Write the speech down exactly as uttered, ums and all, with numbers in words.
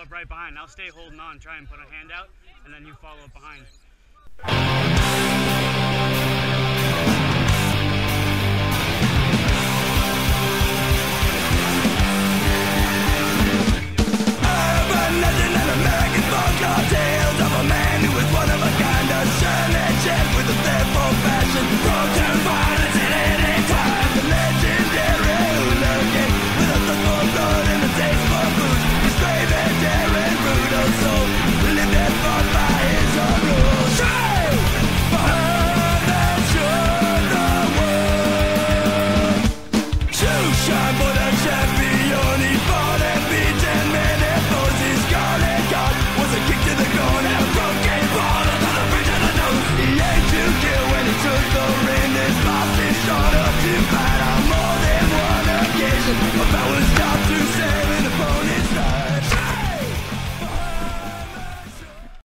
up right behind. I'll stay holding on, try and put a hand out, and then you follow up behind. Urban legend and American folklore tales of a man who was one of a kind, a shining jet with a thirst for fashion, broken violence at any time. The legendary hooligan with a thirst for blood and a taste for food. He's brave and daring, brutal soul, lived and fought by his own rules. True for her that should the world. True shine for the champion. He fought and beat and many foes. His scarlet god was a kick to the groin and a broken ball under the bridge of the nose. He aimed to kill when he took the ring. His boss is short up to fight on more than one occasion. But that was